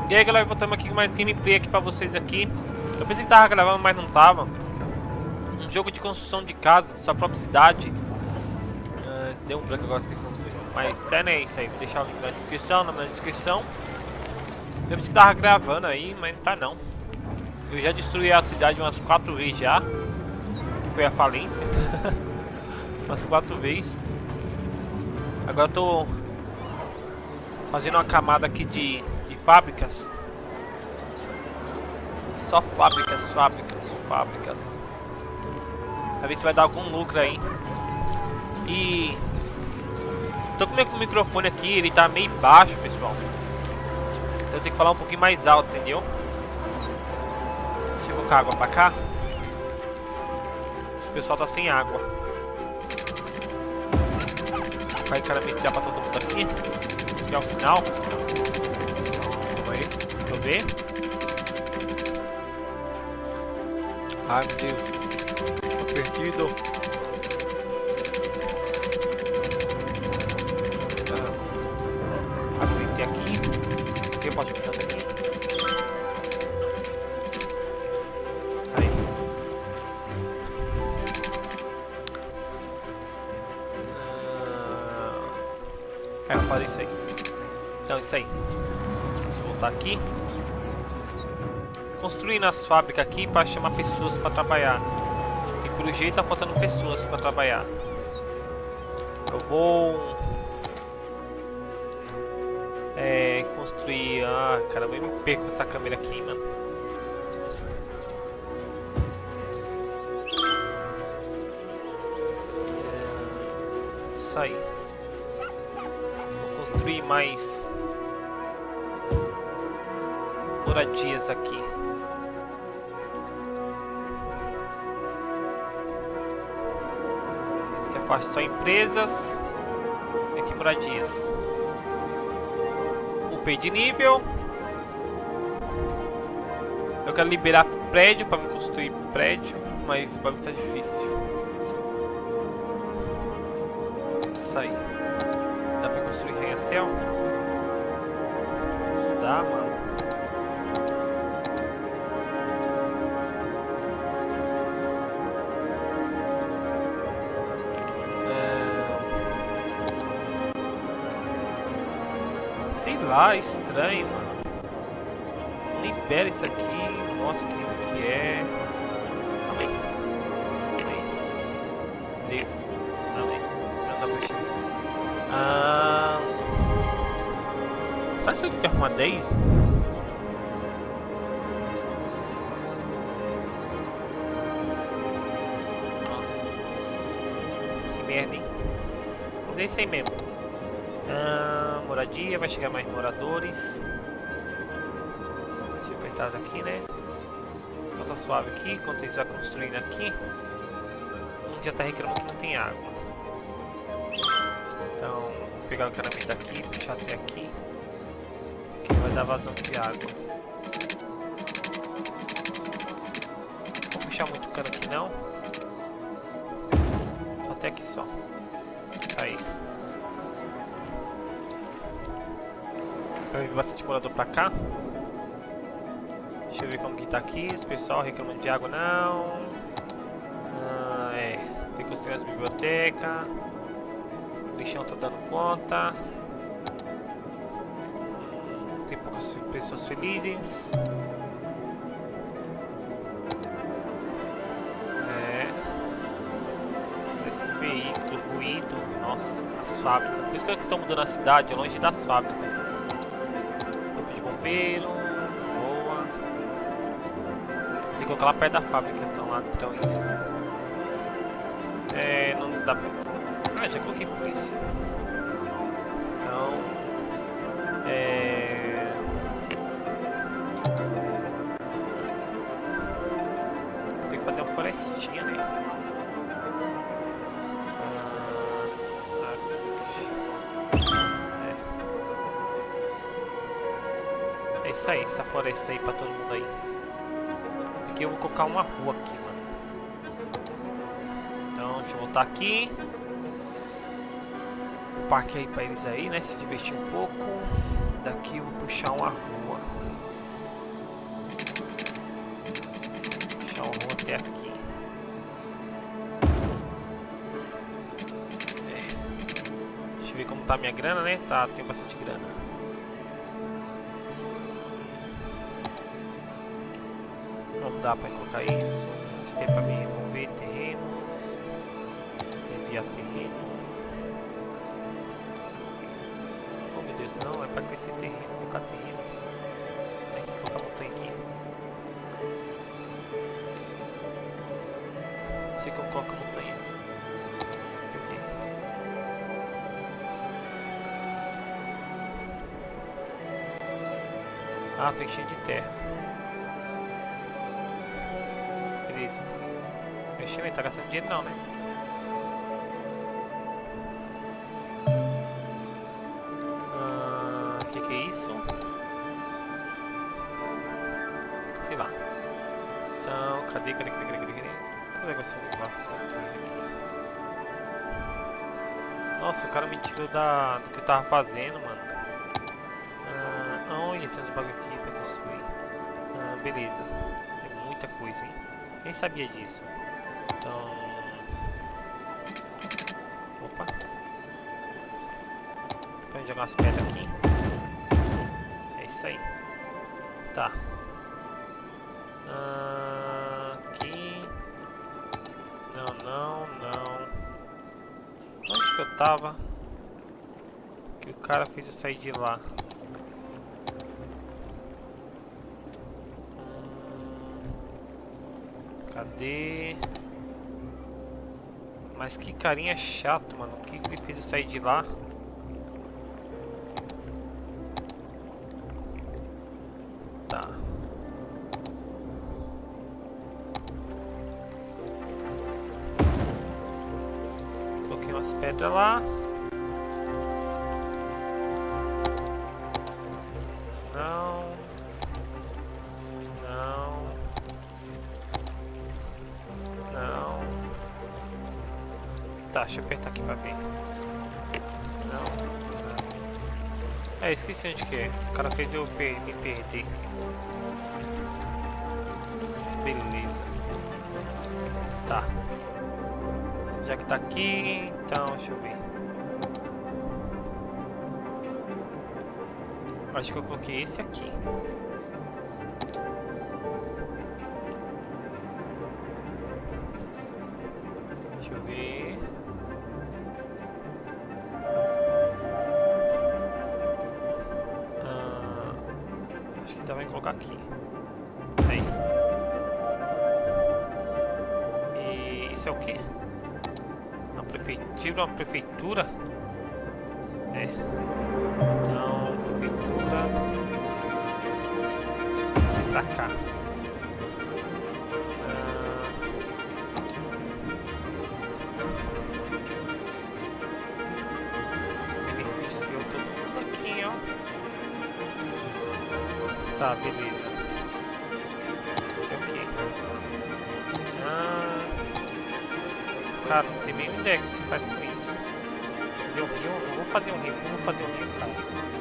E aí galera, voltamos aqui com mais gameplay aqui pra vocês aqui. Eu pensei que tava gravando, mas não tava. Um jogo de construção de casa, sua própria cidade. Deu um branco agora, esqueci o nome. Mas até nem é isso aí, vou deixar o link na descrição, na descrição. Eu pensei que tava gravando aí, mas não tá não. Eu já destruí a cidade umas 4 vezes já. Que foi a falência. Umas 4 vezes. Agora eu tô fazendo uma camada aqui de fábricas. Só fábricas. Pra ver se vai dar algum lucro aí. E tô com o microfone aqui, ele tá meio baixo, pessoal. Então eu tenho que falar um pouquinho mais alto, entendeu? Deixa eu colocar água pra cá. O pessoal tá sem água. Vai claramente dar pra todo mundo aqui. Aqui é o final. Calma aí, deixa eu ver. Ai meu Deus, tô perdido. Aguentei aqui. O que eu posso botar aqui? Aí. Eu vou fazer isso aí. Então, isso aí. Vou voltar aqui. Construindo as fábricas aqui para chamar pessoas para trabalhar. E pelo jeito tá faltando pessoas para trabalhar. Eu vou construir. Ah, caramba, eu me perco com essa câmera aqui, mano. Isso aí. Vou construir mais moradias aqui. Isso aqui é a parte só empresas. E aqui moradias. Upei de nível. Eu quero liberar prédio para me construir prédio, mas o bagulho tá difícil. Isso aí. Dá pra construir arranha-céu? Não dá, mano. Sei lá, estranho, mano. Não libera isso aqui. Nossa, que é. Calma aí. Calma aí. Ligo. Calma aí. Não dá pra mexer. Sabe se eu tenho que arrumar 10? Nossa. Que merda, hein? Vou ver isso aí mesmo. Moradia, vai chegar mais moradores. Deixa eu apertar aqui, né? Então tá suave aqui, enquanto isso vai construindo aqui. Um já tá reclamando que não tem água. Então, vou pegar o encanamento daqui, puxar até aqui. Que vai dar vazão de água. Não vou puxar muito cano aqui não. Só até aqui só. Aí. Vai vir bastante morador pra cá. Deixa eu ver como que tá aqui. Os pessoal reclamando de água não. Tem que construir as bibliotecas. O lixão tá dando conta. Tem poucas pessoas felizes. Esse veículo ruído. Nossa, as fábricas. Por isso que eu tô mudando a cidade, longe das fábricas. Bombeiro, boa. Tem que colocar lá perto da fábrica, então lá então isso. Não dá pra. Ah, já coloquei polícia. Então. Tem que fazer uma florestinha, né? É isso aí, essa floresta aí pra todo mundo aí. Aqui eu vou colocar uma rua aqui, mano. Então, deixa eu voltar aqui. O parque aí pra eles aí, né? Se divertir um pouco. Daqui eu vou puxar uma rua. tá minha grana, né? Tá, tenho bastante grana. Não dá pra colocar isso. Isso aqui é pra me remover terrenos. Enviar terreno. Oh meu Deus, não, é pra crescer terreno, colocar terreno. Tem que colocar montanha aqui. Não sei como coloca montanha. Aqui. Ah, tô enchendo de terra. Beleza. Mexendo aí, tá gastando dinheiro não, né? Que é isso? Sei lá. Então, cadê? Cadê o negócio lá? Nossa, o cara me tirou do que eu tava fazendo, mano. Olha, tem uns bagulho aqui pra construir. Beleza. Tem muita coisa, hein? Nem sabia disso. Então... Opa. Pra jogar umas pedras aqui. É isso aí. Tá. Aqui. Não. Onde que eu tava? Que o cara fez eu sair de lá. Cadê? Mas que carinha chato, mano. O que ele fez eu sair de lá? Tá. Coloquei umas pedras lá. Tá, deixa eu apertar aqui pra ver. Não. É, esqueci onde que é. O cara fez eu me perder. Beleza. Tá. Já que tá aqui, então deixa eu ver. Acho que eu coloquei esse aqui. Deixa eu ver. Acho que também colocar aqui. Aí. E isso é o quê? Uma prefeitura, uma prefeitura? É. Então, prefeitura. Vem pra cá. Beneficiou todo mundo aqui, ó. Tá, beleza. Isso aqui. Cara, não tem nem ideia que se faz com isso. Fazer um rio? Não vou fazer um rio, cara.